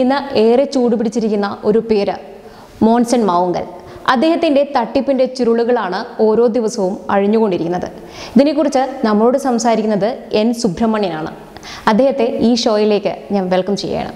ഇന്ന് ഏറെ ചൂടുപിടിച്ചിരിക്കുന്ന ഒരു പേര് മോൺസൺ മാവുങ്കൽ. അദ്ദേഹത്തിൻ്റെ തട്ടിപ്പിൻ്റെ ചുരുളുകളാണ് ഓരോ ദിവസവും അഴിഞ്ഞുകൊണ്ടിരിക്കുന്നത്. ഇതിനെക്കുറിച്ച് നമ്മളോട് സംസാരിക്കുന്നത് എൻ സുബ്രഹ്മണ്യനാണ്. അദ്ദേഹത്തെ ഈ ഷോയിലേക്ക് ഞാൻ വെൽക്കം ചെയ്യുകയാണ്.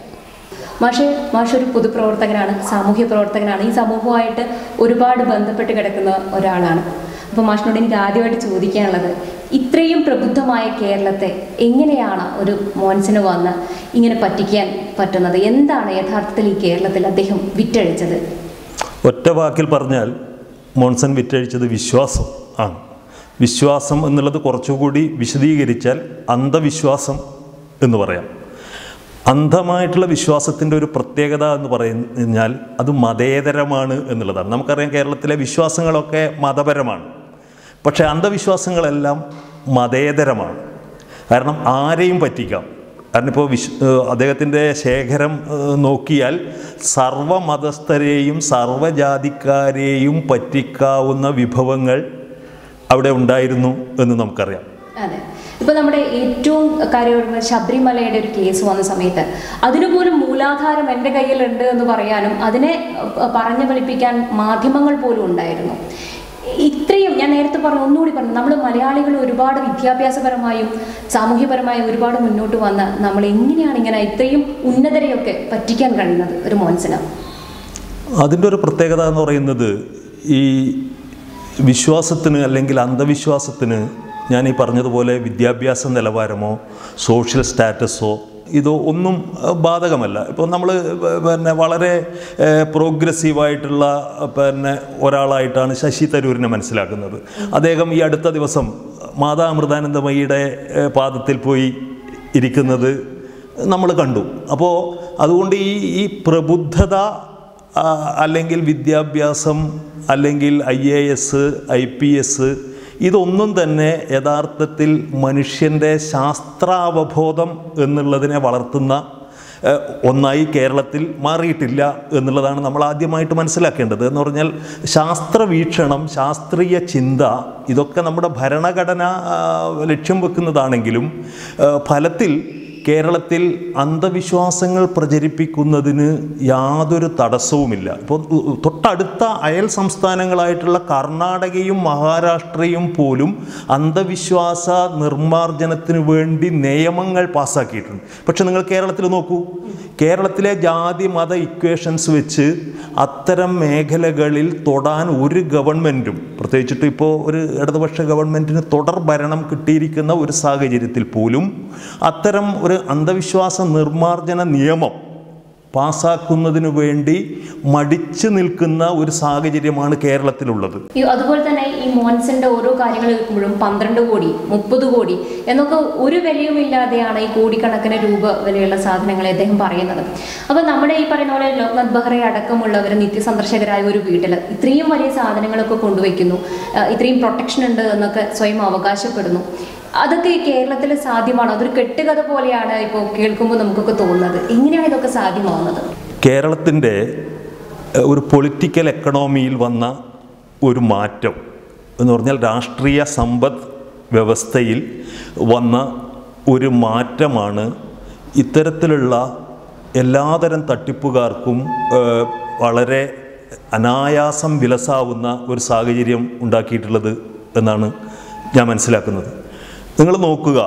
മാഷ് ഒരു പൊതുപ്രവർത്തകനാണ്, സാമൂഹ്യ പ്രവർത്തകനാണ്. ഈ സമൂഹവുമായിട്ട് ഒരുപാട് ബന്ധപ്പെട്ട് കിടക്കുന്ന ഒരാളാണ്. അപ്പോൾ മാഷിനോട് എനിക്ക് ആദ്യമായിട്ട് ചോദിക്കാനുള്ളത്, ഇത്രയും പ്രബുദ്ധമായ കേരളത്തെ എങ്ങനെയാണ് ഒരു മോൻസന് വന്ന് ഇങ്ങനെ പറ്റിക്കാൻ പറ്റുന്നത്? എന്താണ് യഥാർത്ഥത്തിൽ ഈ കേരളത്തിൽ അദ്ദേഹം വിറ്റഴിച്ചത്? ഒറ്റ വാക്കിൽ പറഞ്ഞാൽ മോൺസൺ വിറ്റഴിച്ചത് വിശ്വാസം ആണ്. വിശ്വാസം എന്നുള്ളത് കുറച്ചുകൂടി വിശദീകരിച്ചാൽ അന്ധവിശ്വാസം എന്ന് പറയാം. അന്ധമായിട്ടുള്ള വിശ്വാസത്തിൻ്റെ ഒരു പ്രത്യേകത എന്ന് പറഞ്ഞാൽ അത് മതേതരമാണ് എന്നുള്ളതാണ്. നമുക്കറിയാം കേരളത്തിലെ വിശ്വാസങ്ങളൊക്കെ മതപരമാണ്, പക്ഷേ അന്ധവിശ്വാസങ്ങളെല്ലാം മതേതരമാണ്. കാരണം ആരെയും പറ്റിക്കാം. കാരണം ഇപ്പോൾ അദ്ദേഹത്തിൻ്റെ ശേഖരം നോക്കിയാൽ സർവ്വമതസ്ഥരെയും സർവ്വജാതിക്കാരെയും പറ്റിക്കാവുന്ന വിഭവങ്ങൾ അവിടെ ഉണ്ടായിരുന്നു എന്ന് നമുക്കറിയാം. അതെ, ഇപ്പോൾ നമ്മുടെ ഏറ്റവും കാര്യം ശബരിമലയുടെ ഒരു കേസ് വന്ന സമയത്ത് അതിനുപോലും മൂലാധാരം എൻ്റെ കയ്യിലുണ്ട് എന്ന് പറയാനും അതിനെ പറഞ്ഞു ഫലിപ്പിക്കാൻ മാധ്യമങ്ങൾ പോലും ഉണ്ടായിരുന്നു. ഇത്രയും ഞാൻ നേരത്തെ ഒന്നുകൂടി പറഞ്ഞു, നമ്മൾ മലയാളികൾ ഒരുപാട് വിദ്യാഭ്യാസപരമായും സാമൂഹ്യപരമായും ഒരുപാട് മുന്നോട്ട് വന്ന് നമ്മൾ എങ്ങനെയാണ് ഇങ്ങനെ ഇത്രയും ഉന്നതരെയൊക്കെ പറ്റിക്കാൻ കഴിയുന്നത് ഒരു മോൻസന്? അതിൻ്റെ ഒരു പ്രത്യേകത എന്ന് പറയുന്നത് ഈ വിശ്വാസത്തിന് അല്ലെങ്കിൽ അന്ധവിശ്വാസത്തിന് ഞാൻ ഈ പറഞ്ഞതുപോലെ വിദ്യാഭ്യാസ നിലവാരമോ സോഷ്യൽ സ്റ്റാറ്റസോ ഇതോ ഒന്നും ബാധകമല്ല. ഇപ്പോൾ നമ്മൾ വളരെ പ്രോഗ്രസീവായിട്ടുള്ള ഒരാളായിട്ടാണ് ശശി തരൂരിനെ മനസ്സിലാക്കുന്നത്. അദ്ദേഹം ഈ അടുത്ത ദിവസം മാതാ അമൃതാനന്ദമയിയുടെ പാദത്തിൽ പോയി ഇരിക്കുന്നത് നമ്മൾ കണ്ടു. അപ്പോൾ അതുകൊണ്ട് ഈ പ്രബുദ്ധത അല്ലെങ്കിൽ വിദ്യാഭ്യാസം അല്ലെങ്കിൽ IAS IPS ഇതൊന്നും തന്നെ യഥാർത്ഥത്തിൽ മനുഷ്യൻ്റെ ശാസ്ത്രാവബോധം എന്നുള്ളതിനെ വളർത്തുന്ന ഒന്നായി കേരളത്തിൽ മാറിയിട്ടില്ല എന്നുള്ളതാണ് നമ്മൾ ആദ്യമായിട്ട് മനസ്സിലാക്കേണ്ടത്. എന്ന് പറഞ്ഞാൽ ശാസ്ത്രവീക്ഷണം, ശാസ്ത്രീയ ചിന്ത ഇതൊക്കെ നമ്മുടെ ഭരണഘടന ലക്ഷ്യം വെക്കുന്നതാണെങ്കിലും ഫലത്തിൽ കേരളത്തിൽ അന്ധവിശ്വാസങ്ങൾ പ്രചരിപ്പിക്കുന്നതിന് യാതൊരു തടസ്സവുമില്ല. ഇപ്പോൾ തൊട്ടടുത്ത അയൽ സംസ്ഥാനങ്ങളായിട്ടുള്ള കർണാടകയും മഹാരാഷ്ട്രയും പോലും അന്ധവിശ്വാസ നിർമ്മാർജ്ജനത്തിന് വേണ്ടി നിയമങ്ങൾ പാസ്സാക്കിയിട്ടുണ്ട്. പക്ഷെ നിങ്ങൾ കേരളത്തിൽ നോക്കൂ, കേരളത്തിലെ ജാതി മത ഇക്വേഷൻസ് വെച്ച് അത്തരം മേഖലകളിൽ തൊടാൻ ഒരു ഗവൺമെൻറ്റും, പ്രത്യേകിച്ചിട്ട് ഇപ്പോൾ ഒരു ഇടതുപക്ഷ ഗവൺമെൻറ്റിന് തുടർ ഭരണം കിട്ടിയിരിക്കുന്ന ഒരു സാഹചര്യത്തിൽ പോലും അത്തരം ഒരു അന്ധവിശ്വാസ നിർമ്മാർജ്ജന നിയമം പാസ്സാക്കുന്നതിന് വേണ്ടി മടിച്ചു നിൽക്കുന്ന ഒരു സാഹചര്യമാണ് കേരളത്തിലുള്ളത്. അതുപോലെ തന്നെ ഈ മോൻസന്റെ ഓരോ കാര്യങ്ങൾ കേൾക്കുമ്പോഴും 12 കോടി 30 കോടി എന്നൊക്കെ ഒരു വിലയുമില്ലാതെയാണ് ഈ കോടിക്കണക്കിന് രൂപ വിലയുള്ള സാധനങ്ങളെ അദ്ദേഹം പറയുന്നത്. അപ്പോൾ നമ്മുടെ ഈ പറയുന്ന പോലെ ലോക്നാഥ് ബെഹ്റ അടക്കമുള്ളവർ നിത്യസന്ദർശകരായ ഒരു വീട്ടിൽ ഇത്രയും വലിയ സാധനങ്ങളൊക്കെ കൊണ്ടുവയ്ക്കുന്നു, ഇത്രയും പ്രൊട്ടക്ഷൻ ഉണ്ട് എന്നൊക്കെ സ്വയം അവകാശപ്പെടുന്നു. അതൊക്കെ ഈ കേരളത്തിൽ സാധ്യമാണ്? അതൊരു കെട്ടുകഥ പോലെയാണ് ഇപ്പോൾ കേൾക്കുമ്പോൾ നമുക്കൊക്കെ തോന്നുന്നത്. എങ്ങനെയാണ് ഇതൊക്കെ സാധ്യമാവുന്നത്? കേരളത്തിൻ്റെ ഒരു പൊളിറ്റിക്കൽ എക്കണോമിയിൽ വന്ന ഒരു മാറ്റം എന്ന് പറഞ്ഞാൽ രാഷ്ട്രീയ സമ്പദ് വ്യവസ്ഥയിൽ വന്ന ഒരു മാറ്റമാണ് ഇത്തരത്തിലുള്ള എല്ലാതരം തട്ടിപ്പുകാർക്കും വളരെ അനായാസം വിലസാവുന്ന ഒരു സാഹചര്യം ഉണ്ടാക്കിയിട്ടുള്ളത് എന്നാണ് ഞാൻ മനസ്സിലാക്കുന്നത്. നിങ്ങൾ നോക്കുക,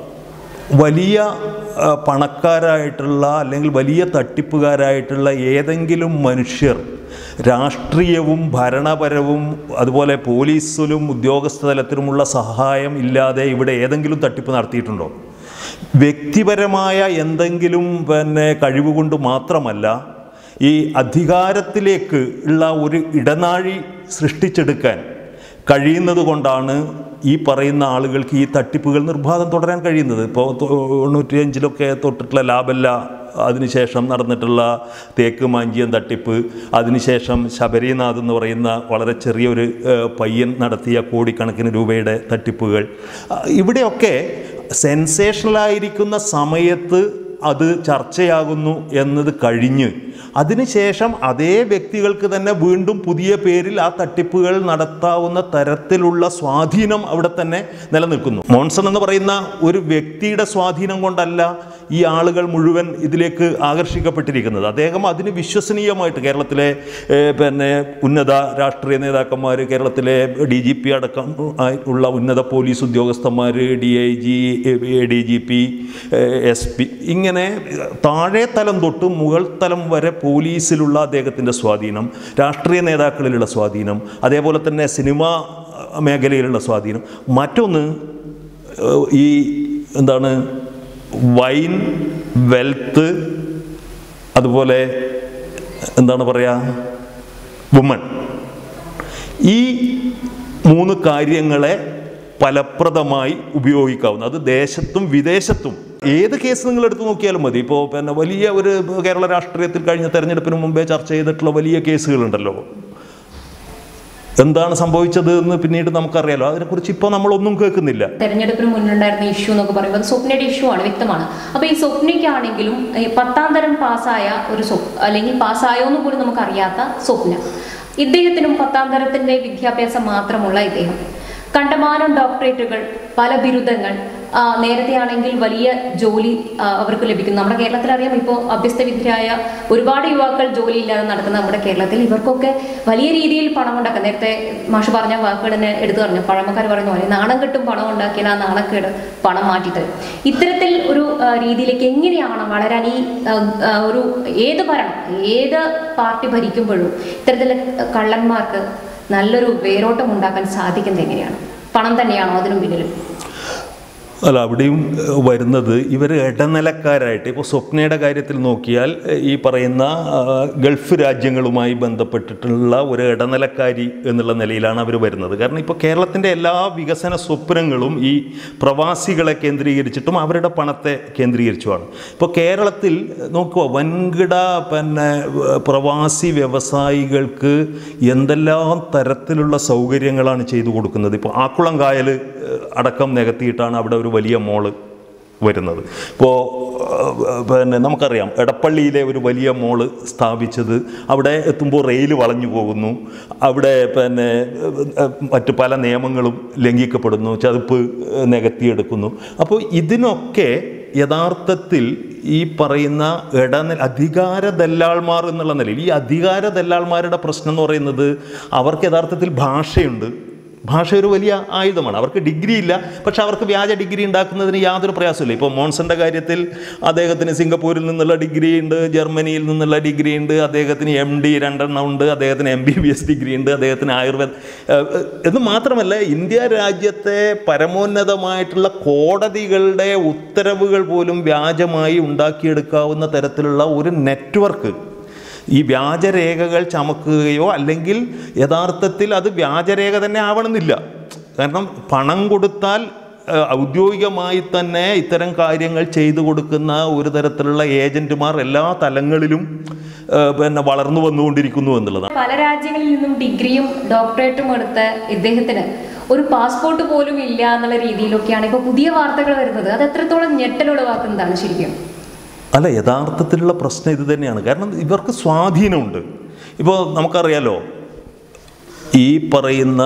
വലിയ പണക്കാരായിട്ടുള്ള അല്ലെങ്കിൽ വലിയ തട്ടിപ്പുകാരായിട്ടുള്ള ഏതെങ്കിലും മനുഷ്യർ രാഷ്ട്രീയവും ഭരണപരവും അതുപോലെ പോലീസിലും ഉദ്യോഗസ്ഥ തലത്തിലുമുള്ള സഹായം ഇല്ലാതെ ഇവിടെ ഏതെങ്കിലും തട്ടിപ്പ് നടത്തിയിട്ടുണ്ടോ? വ്യക്തിപരമായ എന്തെങ്കിലും കഴിവുകൊണ്ട് മാത്രമല്ല, ഈ അധികാരത്തിലേക്ക് ഉള്ള ഒരു ഇടനാഴി സൃഷ്ടിച്ചെടുക്കാൻ കഴിയുന്നത് കൊണ്ടാണ് ഈ പറയുന്ന ആളുകൾക്ക് ഈ തട്ടിപ്പുകൾ നിർബാധം തുടരാൻ കഴിയുന്നത്. ഇപ്പോൾ 95-ലൊക്കെ തൊട്ടിട്ടുള്ള ലാഭല്ല, അതിനുശേഷം നടന്നിട്ടുള്ള തേക്ക് മാഞ്ചിയം തട്ടിപ്പ്, അതിനുശേഷം ശബരിനാഥ് എന്ന് പറയുന്ന വളരെ ചെറിയൊരു പയ്യൻ നടത്തിയ കോടിക്കണക്കിന് രൂപയുടെ തട്ടിപ്പുകൾ, ഇവിടെയൊക്കെ സെൻസേഷണലായിരിക്കുന്ന സമയത്ത് അത് ചർച്ചയാകുന്നു എന്നത് കഴിഞ്ഞ് അതിനുശേഷം അതേ വ്യക്തികൾക്ക് തന്നെ വീണ്ടും പുതിയ പേരിൽ ആ തട്ടിപ്പുകൾ നടത്താവുന്ന തരത്തിലുള്ള സ്വാധീനം അവിടെ തന്നെ നിലനിൽക്കുന്നു. മോൺസൺ എന്ന് പറയുന്ന ഒരു വ്യക്തിയുടെ സ്വാധീനം കൊണ്ടല്ല ഈ ആളുകൾ മുഴുവൻ ഇതിലേക്ക് ആകർഷിക്കപ്പെട്ടിരിക്കുന്നത്. അദ്ദേഹം അതിന് വിശ്വസനീയമായിട്ട് കേരളത്തിലെ ഉന്നത രാഷ്ട്രീയ നേതാക്കന്മാർ, കേരളത്തിലെ DGP അടക്കം ഉള്ള ഉന്നത പോലീസ് ഉദ്യോഗസ്ഥന്മാർ, DIG, ADGP, SP, ഇങ്ങനെ താഴെ തലം തൊട്ട് മുകൾ തലം വരെ പോലീസിലുള്ള അദ്ദേഹത്തിൻ്റെ സ്വാധീനം, രാഷ്ട്രീയ നേതാക്കളിലുള്ള സ്വാധീനം, അതേപോലെ തന്നെ സിനിമാ മേഖലയിലുള്ള സ്വാധീനം. മറ്റൊന്ന് ഈ വൈൻ, വെൽത്ത്, അതുപോലെ വുമൺ, ഈ 3 കാര്യങ്ങളെ ഫലപ്രദമായി ഉപയോഗിക്കാവുന്ന, അത് ദേശത്തും വിദേശത്തും ഏത് കേസ് നിങ്ങൾ എടുത്തു നോക്കിയാലും മതി. ഇപ്പോൾ വലിയ ഒരു കേരള രാഷ്ട്രീയത്തിൽ കഴിഞ്ഞ തെരഞ്ഞെടുപ്പിന് മുമ്പേ ചർച്ച ചെയ്തിട്ടുള്ള വലിയ കേസുകളുണ്ടല്ലോ. എന്താണ് സംഭവിച്ചത് എന്ന് പിന്നീട് നമുക്കറിയാലോ. അതിനെക്കുറിച്ച് ഇപ്പോൾ നമ്മളൊന്നും കേൾക്കുന്നില്ല. തെരഞ്ഞെടുപ്പിന് മുന്നുണ്ടായിരുന്ന ഇഷ്യൂ എന്നൊക്കെ പറയുമ്പോൾ അത് സ്വപ്നയുടെ ഇഷ്യൂ ആണ്, വ്യക്തമാണ്. അപ്പോൾ ഈ സ്വപ്നയ്ക്കാണെങ്കിലും 10ാം തരം പാസ്സായ ഒരു അല്ലെങ്കിൽ പാസ്സായോ എന്ന് പോലും നമുക്കറിയാത്ത സ്വപ്ന, ഇദ്ദേഹത്തിനും 10ാം തരത്തിൻ്റെ വിദ്യാഭ്യാസം മാത്രമുള്ള ഇദ്ദേഹം കണ്ടമാനം ഡോക്ടറേറ്റുകൾ, പല ബിരുദങ്ങൾ, നേരത്തെ ആണെങ്കിൽ വലിയ ജോലി അവർക്ക് ലഭിക്കുന്നു. നമ്മുടെ കേരളത്തിൽ അറിയാം, ഇപ്പോൾ അഭ്യസ്തവിദ്യരായ ഒരുപാട് യുവാക്കൾ ജോലിയില്ലാതെ നടക്കുന്ന നമ്മുടെ കേരളത്തിൽ ഇവർക്കൊക്കെ വലിയ രീതിയിൽ പണം ഉണ്ടാക്കാം. നേരത്തെ മാഷ് പറഞ്ഞ വാക്കുകൾ തന്നെ എടുത്തു പറഞ്ഞു, പഴമക്കാർ പറഞ്ഞ പോലെ നാണം കെട്ടും പണം ഉണ്ടാക്കിയാൽ ആ നാണക്കേട് പണം മാറ്റിത്തരും. ഇത്തരത്തിൽ ഒരു രീതിയിലേക്ക് എങ്ങനെയാണ് വളരാൻ ഈ ഒരു ഏത് ഭരണം, ഏത് പാർട്ടി ഭരിക്കുമ്പോഴും ഇത്തരത്തിൽ കള്ളന്മാർക്ക് നല്ലൊരു വേരോട്ടം ഉണ്ടാക്കാൻ സാധിക്കുന്നത് എങ്ങനെയാണ്? പണം തന്നെയാണോ അതിനും പിന്നിലും? അല്ല, അവിടെയും വരുന്നത് ഇവർ ഇടനിലക്കാരായിട്ട്. ഇപ്പോൾ സ്വപ്നയുടെ കാര്യത്തിൽ നോക്കിയാൽ ഈ പറയുന്ന ഗൾഫ് രാജ്യങ്ങളുമായി ബന്ധപ്പെട്ടിട്ടുള്ള ഒരു ഇടനിലക്കാരി എന്നുള്ള നിലയിലാണ് അവർ വരുന്നത്. കാരണം ഇപ്പോൾ കേരളത്തിൻ്റെ എല്ലാ വികസന സ്വപ്നങ്ങളും ഈ പ്രവാസികളെ കേന്ദ്രീകരിച്ചിട്ടും അവരുടെ പണത്തെ കേന്ദ്രീകരിച്ചുമാണ്. ഇപ്പോൾ കേരളത്തിൽ നോക്കുക, വൻകിട പ്രവാസി വ്യവസായികൾക്ക് എന്തെല്ലാം തരത്തിലുള്ള സൗകര്യങ്ങളാണ് ചെയ്തു കൊടുക്കുന്നത്. ഇപ്പോൾ ആക്കുളം കായൽ അടക്കം നികത്തിയിട്ടാണ് അവിടെ ഒരു വലിയ മോള് വരുന്നത്. ഇപ്പോൾ നമുക്കറിയാം, എടപ്പള്ളിയിലെ ഒരു വലിയ മോള് സ്ഥാപിച്ചത്, അവിടെ എത്തുമ്പോൾ റെയിൽ വളഞ്ഞു പോകുന്നു, അവിടെ മറ്റ് പല നിയമങ്ങളും ലംഘിക്കപ്പെടുന്നു, ചതുപ്പ് നികത്തിയെടുക്കുന്നു. അപ്പോൾ ഇതിനൊക്കെ യഥാർത്ഥത്തിൽ ഈ പറയുന്ന അധികാര ദല്ലാൾമാർ എന്നുള്ള നിലയിൽ, ഈ അധികാര ദല്ലാൾമാരുടെ പ്രശ്നം എന്ന് പറയുന്നത് അവർക്ക് യഥാർത്ഥത്തിൽ ഭാഷയുണ്ട്. ഭാഷ ഒരു വലിയ ആയുധമാണ്. അവർക്ക് ഡിഗ്രി ഇല്ല, പക്ഷെ അവർക്ക് വ്യാജ ഡിഗ്രി ഉണ്ടാക്കുന്നതിന് യാതൊരു പ്രയാസമില്ല. ഇപ്പോൾ മോൺസന്റെ കാര്യത്തിൽ അദ്ദേഹത്തിന് സിംഗപ്പൂരിൽ നിന്നുള്ള ഡിഗ്രി ഉണ്ട്, ജർമ്മനിയിൽ നിന്നുള്ള ഡിഗ്രി ഉണ്ട്, അദ്ദേഹത്തിന് MD 2 ഉണ്ട്, അദ്ദേഹത്തിന് MBBS ഡിഗ്രി ഉണ്ട്, അദ്ദേഹത്തിന് ആയുർവേദ എന്ന് മാത്രമല്ല, ഇന്ത്യ രാജ്യത്തെ പരമോന്നതമായിട്ടുള്ള കോടതികളുടെ ഉത്തരവുകൾ പോലും വ്യാജമായി ഉണ്ടാക്കിയെടുക്കാവുന്ന തരത്തിലുള്ള ഒരു നെറ്റ്വർക്ക്, ഈ വ്യാജരേഖകൾ ചമക്കുകയോ അല്ലെങ്കിൽ യഥാർത്ഥത്തിൽ അത് വ്യാജരേഖ തന്നെ ആവണമെന്നില്ല. കാരണം പണം കൊടുത്താൽ ഔദ്യോഗികമായി തന്നെ ഇത്തരം കാര്യങ്ങൾ ചെയ്തു കൊടുക്കുന്ന ഒരു തരത്തിലുള്ള ഏജന്റുമാർ എല്ലാ തലങ്ങളിലും വളർന്നു വന്നുകൊണ്ടിരിക്കുന്നു എന്നുള്ളതാണ്. പല രാജ്യങ്ങളിൽ നിന്നും ഡിഗ്രിയും ഡോക്ടറേറ്റും എടുത്ത ഇദ്ദേഹത്തിന് ഒരു പാസ്പോർട്ട് പോലും ഇല്ല എന്നുള്ള രീതിയിലൊക്കെയാണ് ഇപ്പോൾ പുതിയ വാർത്തകൾ വരുന്നത്. അത് എത്രത്തോളം ഞെട്ടലുളവാക്കുന്നതാണ് ശരിക്കും? അല്ല, യഥാർത്ഥത്തിലുള്ള പ്രശ്നം ഇത് തന്നെയാണ്. കാരണം ഇവർക്ക് സ്വാധീനമുണ്ട്. ഇപ്പോൾ നമുക്കറിയാലോ, ഈ പറയുന്ന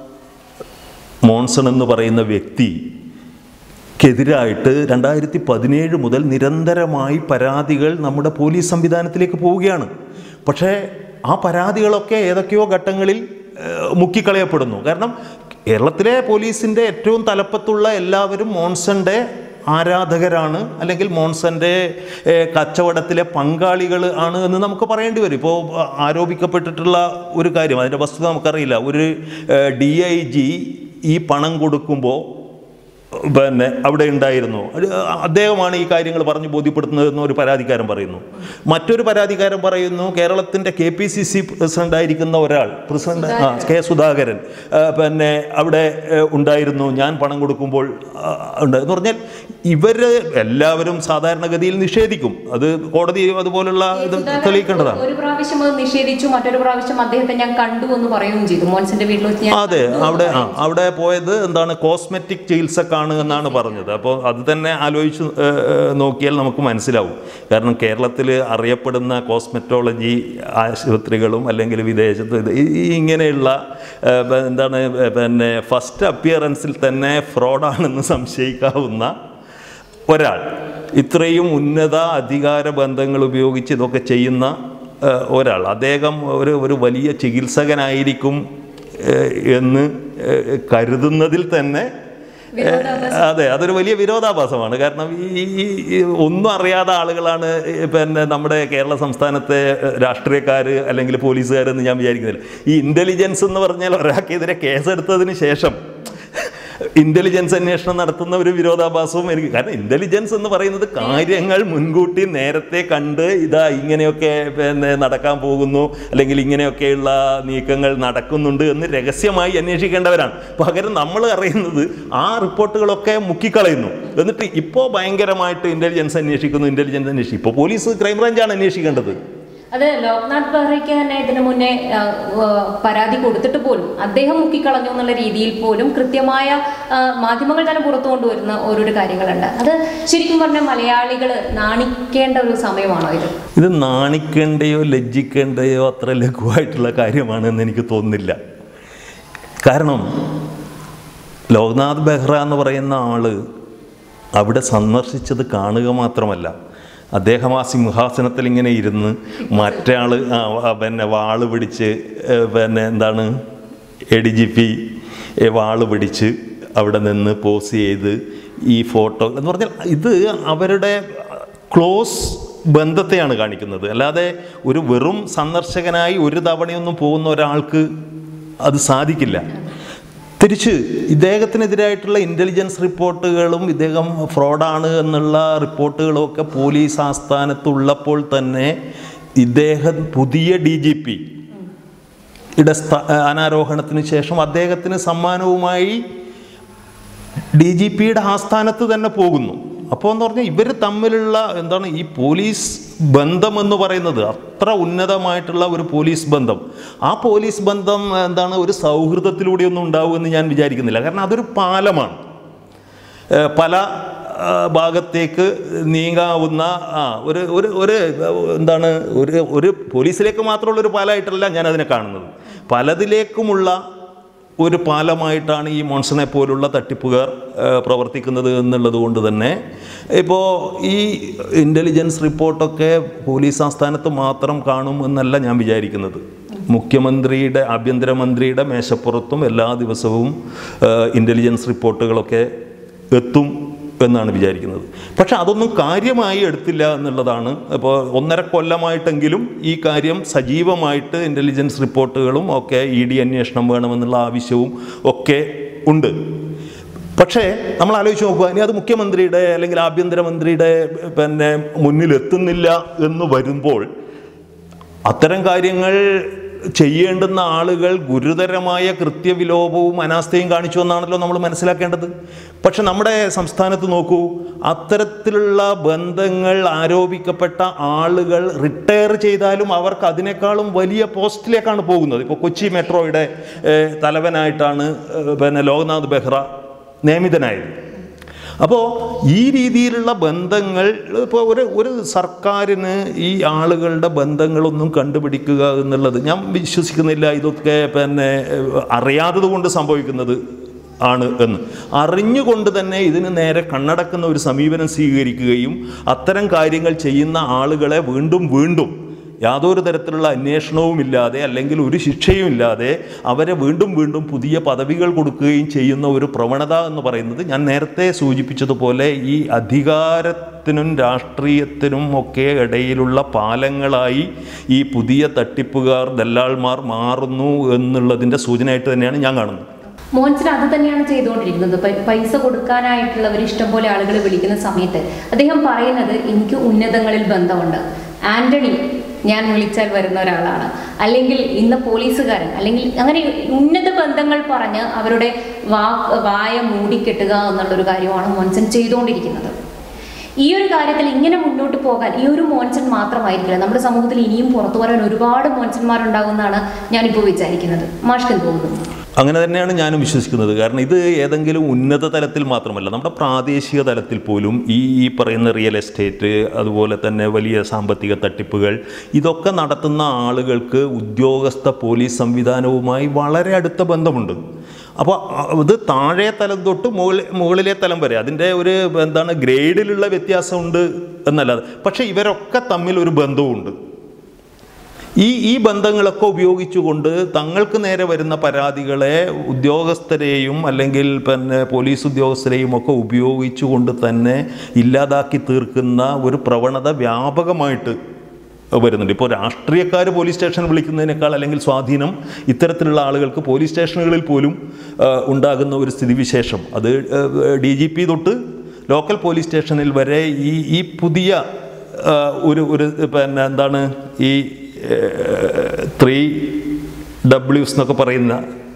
മോൺസൺ എന്ന് പറയുന്ന വ്യക്തിക്കെതിരായിട്ട് 2017 മുതൽ നിരന്തരമായി പരാതികൾ നമ്മുടെ പോലീസ് സംവിധാനത്തിലേക്ക് പോവുകയാണ്. പക്ഷേ ആ പരാതികളൊക്കെ ഏതൊക്കെയോ ഘട്ടങ്ങളിൽ മുക്കിക്കളയപ്പെടുന്നു. കാരണം കേരളത്തിലെ പോലീസിൻ്റെ ഏറ്റവും തലപ്പത്തുള്ള എല്ലാവരും മോൺസന്റെ ആരാധകരാണ്, അല്ലെങ്കിൽ മോൺസന്റെ കച്ചവടത്തിലെ പങ്കാളികൾ ആണ് എന്ന് നമുക്ക് പറയേണ്ടി വരും. ഇപ്പോൾ ആരോപിക്കപ്പെട്ടിട്ടുള്ള ഒരു കാര്യം, അതിൻ്റെ വസ്തുത നമുക്കറിയില്ല. ഒരു DIG ഈ പണം കൊടുക്കുമ്പോൾ അവിടെ ഉണ്ടായിരുന്നു, അദ്ദേഹമാണ് ഈ കാര്യങ്ങൾ പറഞ്ഞ് ബോധ്യപ്പെടുത്തുന്നതെന്ന് ഒരു പരാതിക്കാരൻ പറയുന്നു. മറ്റൊരു പരാതിക്കാരൻ പറയുന്നു, കേരളത്തിൻ്റെ KPCC പ്രസിഡൻ്റായിരിക്കുന്ന ഒരാൾ, K. സുധാകരൻ അവിടെ ഉണ്ടായിരുന്നു, ഞാൻ പണം കൊടുക്കുമ്പോൾ ഉണ്ട് എന്ന് പറഞ്ഞാൽ ഇവർ എല്ലാവരും സാധാരണഗതിയിൽ നിഷേധിക്കും. അത് കോടതി അതുപോലുള്ള ഇത് തെളിയിക്കേണ്ടതാണ്. ഒരു പ്രാവശ്യം അത് നിഷേധിച്ചു, മറ്റൊരു പ്രാവശ്യം അദ്ദേഹത്തെ ഞാൻ കണ്ടു എന്ന് പറയുകയും ചെയ്തു. മോൻസന്റെ വീട്ടിൽ അതെ, അവിടെ പോയത് എന്താണ്, കോസ്മെറ്റിക് ചികിത്സ ആണ് എന്നാണ് പറഞ്ഞത്. അപ്പോൾ അത് തന്നെ ആലോചിച്ച് നോക്കിയാൽ നമുക്ക് മനസ്സിലാവും. കാരണം കേരളത്തിൽ അറിയപ്പെടുന്ന കോസ്മെറ്റോളജി ആശുപത്രികളും അല്ലെങ്കിൽ വിദേശത്ത് ഇങ്ങനെയുള്ള എന്താണ് പിന്നെ ഫസ്റ്റ് അപ്പിയറൻസിൽ തന്നെ ഫ്രോഡാണെന്ന് സംശയിക്കാവുന്ന ഒരാൾ, ഇത്രയും ഉന്നത അധികാര ബന്ധങ്ങൾ ഉപയോഗിച്ച് ഇതൊക്കെ ചെയ്യുന്ന ഒരാൾ, അദ്ദേഹം ഒരു വലിയ ചികിത്സകനായിരിക്കും എന്ന് കരുതുന്നതിൽ തന്നെ അതെ, അതൊരു വലിയ വിരോധാഭാസമാണ്. കാരണം ഈ ഒന്നും അറിയാത്ത ആളുകളാണ് പിന്നെ നമ്മുടെ കേരള സംസ്ഥാനത്തെ രാഷ്ട്രീയക്കാർ അല്ലെങ്കിൽ പോലീസുകാരെന്ന് ഞാൻ വിചാരിക്കുന്നില്ല. ഈ ഇൻ്റലിജൻസ് എന്ന് പറഞ്ഞാൽ ഒരാൾക്കെതിരെ കേസെടുത്തതിന് ശേഷം ഇൻ്റലിജൻസ് അന്വേഷണം നടത്തുന്ന ഒരു വിരോധാഭാസവും എനിക്ക്, കാരണം ഇൻ്റലിജൻസ് എന്ന് പറയുന്നത് കാര്യങ്ങൾ മുൻകൂട്ടി നേരത്തെ കണ്ട് ഇതാ ഇങ്ങനെയൊക്കെ പിന്നെ നടക്കാൻ പോകുന്നു അല്ലെങ്കിൽ ഇങ്ങനെയൊക്കെയുള്ള നീക്കങ്ങൾ നടക്കുന്നുണ്ട് എന്ന് രഹസ്യമായി അന്വേഷിക്കേണ്ടവരാണ്. പകരം നമ്മൾ അറിയുന്നത് ആ റിപ്പോർട്ടുകളൊക്കെ മുക്കിക്കളയുന്നു. എന്നിട്ട് ഇപ്പോൾ ഭയങ്കരമായിട്ട് ഇൻ്റലിജൻസ് അന്വേഷിക്കുന്നു. ഇപ്പോൾ പോലീസ് ക്രൈംബ്രാഞ്ചാണ് അന്വേഷിക്കേണ്ടത്. അത് ലോക്നാഥ് ബെഹ്റയ്ക്ക് തന്നെ ഇതിനു മുന്നേ പരാതി കൊടുത്തിട്ട് പോലും അദ്ദേഹം മുക്കിക്കളഞ്ഞു എന്നുള്ള രീതിയിൽ പോലും കൃത്യമായ മാധ്യമങ്ങൾ തന്നെ പുറത്തു കൊണ്ടുവരുന്ന ഓരോരോ കാര്യങ്ങളുണ്ട്. അത് ശരിക്കും പറഞ്ഞാൽ മലയാളികൾ നാണിക്കേണ്ട ഒരു സമയമാണോ ഇത് നാണിക്കേണ്ടയോ ലജ്ജിക്കേണ്ടയോ അത്ര ലഘുവായിട്ടുള്ള കാര്യമാണെന്ന് എനിക്ക് തോന്നുന്നില്ല. കാരണം ലോക്നാഥ് ബെഹ്റ എന്ന് പറയുന്ന ആള് അവിടെ സന്ദർശിച്ചത് കാണുക മാത്രമല്ല, അദ്ദേഹം ആ സിംഹാസനത്തിൽ ഇങ്ങനെ ഇരുന്ന് മറ്റയാൾ പിന്നെ വാള് പിടിച്ച് പിന്നെ എന്താണ് ADGP വാള് പിടിച്ച് അവിടെ നിന്ന് പോസ് ചെയ്ത് ഈ ഫോട്ടോ എന്ന് പറഞ്ഞാൽ ഇത് അവരുടെ ക്ലോസ് ബന്ധത്തെയാണ് കാണിക്കുന്നത്. അല്ലാതെ ഒരു വെറും സന്ദർശകനായി ഒരു തവണയൊന്നും പോകുന്ന ഒരാൾക്ക് അത് സാധിക്കില്ല. തിരിച്ച് ഇദ്ദേഹത്തിനെതിരായിട്ടുള്ള ഇൻ്റലിജൻസ് റിപ്പോർട്ടുകളും ഇദ്ദേഹം ഫ്രോഡാണ് എന്നുള്ള റിപ്പോർട്ടുകളൊക്കെ പോലീസ് ആസ്ഥാനത്തുള്ളപ്പോൾ തന്നെ ഇദ്ദേഹം പുതിയ DGP അനാരോഹണത്തിന് ശേഷം അദ്ദേഹത്തിന് സമ്മാനവുമായി DGPയുടെ ആസ്ഥാനത്ത് തന്നെ പോകുന്നു. അപ്പോൾ എന്ന് പറഞ്ഞാൽ ഇവർ തമ്മിലുള്ള എന്താണ് ഈ പോലീസ് ബന്ധമെന്ന് പറയുന്നത് അത്ര ഉന്നതമായിട്ടുള്ള ഒരു പോലീസ് ബന്ധം. ആ പോലീസ് ബന്ധം എന്താണ് ഒരു സൗഹൃദത്തിലൂടെയൊന്നും ഉണ്ടാവുമെന്ന് ഞാൻ വിചാരിക്കുന്നില്ല. കാരണം അതൊരു പാലമാണ്, പല ഭാഗത്തേക്ക് നീങ്ങാവുന്ന ഒരു എന്താണ് ഒരു പോലീസിലേക്ക് മാത്രമുള്ളൊരു പാലമായിട്ടല്ല ഞാൻ അതിനെ കാണുന്നത്. പലതിലേക്കുമുള്ള ഒരു പാലമായിട്ടാണ് ഈ മോൺസനെ പോലുള്ള തട്ടിപ്പുകാർ പ്രവർത്തിക്കുന്നത് എന്നുള്ളത് കൊണ്ട് തന്നെ ഇപ്പോൾ ഈ ഇൻ്റലിജൻസ് റിപ്പോർട്ടൊക്കെ പോലീസ് ആസ്ഥാനത്ത് മാത്രം കാണും എന്നല്ല ഞാൻ വിചാരിക്കുന്നത്. മുഖ്യമന്ത്രിയുടെ ആഭ്യന്തരമന്ത്രിയുടെ മേശപ്പുറത്തും എല്ലാ ദിവസവും ഇൻ്റലിജൻസ് റിപ്പോർട്ടുകളൊക്കെ എത്തും എന്നാണ് വിചാരിക്കുന്നത്. പക്ഷെ അതൊന്നും കാര്യമായി എടുത്തില്ല എന്നുള്ളതാണ്. ഇപ്പോൾ 1.5 കൊല്ലമായിട്ടെങ്കിലും ഈ കാര്യം സജീവമായിട്ട് ഇൻ്റലിജൻസ് റിപ്പോർട്ടുകളും ഒക്കെ ED അന്വേഷണം വേണമെന്നുള്ള ആവശ്യവും ഒക്കെ ഉണ്ട്. പക്ഷേ നമ്മൾ ആലോചിച്ച് നോക്കുക, ഇനി അത് മുഖ്യമന്ത്രിയുടെ അല്ലെങ്കിൽ ആഭ്യന്തരമന്ത്രിയുടെ പിന്നെ മുന്നിലെത്തുന്നില്ല എന്ന് വരുമ്പോൾ അത്തരം കാര്യങ്ങൾ ചെയ്യേണ്ടുന്ന ആളുകൾ ഗുരുതരമായ കൃത്യവിലോപവും അനാസ്ഥയും കാണിച്ചു എന്നാണല്ലോ നമ്മൾ മനസ്സിലാക്കേണ്ടത്. പക്ഷെ നമ്മുടെ സംസ്ഥാനത്ത് നോക്കൂ, അത്തരത്തിലുള്ള ബന്ധങ്ങൾ ആരോപിക്കപ്പെട്ട ആളുകൾ റിട്ടയർ ചെയ്താലും അവർക്ക് അതിനേക്കാളും വലിയ പോസ്റ്റിലേക്കാണ് പോകുന്നത്. ഇപ്പോൾ കൊച്ചി മെട്രോയുടെ തലവനായിട്ടാണ് പിന്നെ ലോക്നാഥ് ബെഹ്റ നിയമിതനായത്. അപ്പോൾ ഈ രീതിയിലുള്ള ബന്ധങ്ങൾ ഇപ്പോൾ ഒരു സർക്കാരിന് ഈ ആളുകളുടെ ബന്ധങ്ങളൊന്നും കണ്ടുപിടിക്കുക എന്നുള്ളത് ഞാൻ വിശ്വസിക്കുന്നില്ല. ഇതൊക്കെ പിന്നെ അറിയാത്തത് കൊണ്ട് സംഭവിക്കുന്നത് ആണ് എന്ന്. അറിഞ്ഞുകൊണ്ട് തന്നെ ഇതിന് നേരെ കണ്ണടക്കുന്ന ഒരു സമീപനം സ്വീകരിക്കുകയും അത്തരം കാര്യങ്ങൾ ചെയ്യുന്ന ആളുകളെ വീണ്ടും വീണ്ടും യാതൊരു തരത്തിലുള്ള അന്വേഷണവുമില്ലാതെ അല്ലെങ്കിൽ ഒരു ശിക്ഷയും ഇല്ലാതെ അവരെ വീണ്ടും വീണ്ടും പുതിയ പദവികൾ കൊടുക്കുകയും ചെയ്യുന്ന ഒരു പ്രവണത എന്ന് പറയുന്നത് ഞാൻ നേരത്തെ സൂചിപ്പിച്ചതുപോലെ ഈ അധികാരത്തിനും രാഷ്ട്രീയത്തിനും ഒക്കെ ഇടയിലുള്ള പാലങ്ങളായി ഈ പുതിയ തട്ടിപ്പുകാർ ദല്ലാൾമാർ മാറുന്നു എന്നുള്ളതിൻ്റെ സൂചനയായിട്ട് തന്നെയാണ് ഞാൻ കാണുന്നത്. മോൻസൺ അത് തന്നെയാണ് ചെയ്തുകൊണ്ടിരിക്കുന്നത്. പൈസ കൊടുക്കാനായിട്ടുള്ളവർ ഇഷ്ടംപോലെ ആളുകൾ വിളിക്കുന്ന സമയത്ത് അദ്ദേഹം പറയുന്നത് എനിക്ക് ഉന്നതങ്ങളിൽ ബന്ധമുണ്ട്, ആന്റണി ഞാൻ വിളിച്ചാൽ വരുന്ന ഒരാളാണ്, അല്ലെങ്കിൽ ഇന്ന് പോലീസുകാരൻ, അല്ലെങ്കിൽ അങ്ങനെ ഉന്നത ബന്ധങ്ങൾ പറഞ്ഞ് അവരുടെ വായ മൂടിക്കെട്ടുക എന്നുള്ളൊരു കാര്യമാണ് മോൻസൺ ചെയ്തുകൊണ്ടിരിക്കുന്നത്. ഈ ഒരു കാര്യത്തിൽ ഇങ്ങനെ മുന്നോട്ട് പോകാൻ ഈ ഒരു മോൻസൺ മാത്രമായിരിക്കില്ല, നമ്മുടെ സമൂഹത്തിൽ ഇനിയും പുറത്തു വരാൻ ഒരുപാട് മോൻസന്മാരുണ്ടാകുമെന്നാണ് ഞാനിപ്പോൾ വിചാരിക്കുന്നത്. മാഷ്ക്ക് തോന്നുന്നു? അങ്ങനെ തന്നെയാണ് ഞാനും വിശ്വസിക്കുന്നത്. കാരണം ഇത് ഏതെങ്കിലും ഉന്നത തലത്തിൽ മാത്രമല്ല, നമ്മുടെ പ്രാദേശിക തലത്തിൽ പോലും ഈ പറയുന്ന റിയൽ എസ്റ്റേറ്റ്, അതുപോലെ തന്നെ വലിയ സാമ്പത്തിക തട്ടിപ്പുകൾ, ഇതൊക്കെ നടത്തുന്ന ആളുകൾക്ക് ഉദ്യോഗസ്ഥ പോലീസ് സംവിധാനവുമായി വളരെ അടുത്ത ബന്ധമുണ്ട്. അപ്പോൾ ഇത് താഴെ തലം തൊട്ട് മുകളിലെ തലം വരെ അതിൻ്റെ ഒരു ഗ്രേഡിലുള്ള വ്യത്യാസമുണ്ട് എന്നല്ലാതെ, പക്ഷേ ഇവരൊക്കെ തമ്മിൽ ഒരു ബന്ധവുമുണ്ട്. ഈ ബന്ധങ്ങളൊക്കെ ഉപയോഗിച്ചുകൊണ്ട് തങ്ങൾക്ക് നേരെ വരുന്ന പരാതികളെ ഉദ്യോഗസ്ഥരെയും അല്ലെങ്കിൽ പോലീസ് ഉദ്യോഗസ്ഥരെയും ഒക്കെ ഉപയോഗിച്ചുകൊണ്ട് തന്നെ ഇല്ലാതാക്കി തീർക്കുന്ന ഒരു പ്രവണത വ്യാപകമായിട്ട് വരുന്നുണ്ട്. ഇപ്പോൾ രാഷ്ട്രീയക്കാർ പോലീസ് സ്റ്റേഷൻ വിളിക്കുന്നതിനേക്കാൾ അല്ലെങ്കിൽ സ്വാധീനം ഇത്തരത്തിലുള്ള ആളുകൾക്ക് പോലീസ് സ്റ്റേഷനുകളിൽ പോലും ഉണ്ടാകുന്ന ഒരു സ്ഥിതിവിശേഷം, അത് DGP തൊട്ട് ലോക്കൽ പോലീസ് സ്റ്റേഷനിൽ വരെ ഈ പുതിയ ഒരു ഈ 3Ws എന്നൊക്കെ പറയുന്ന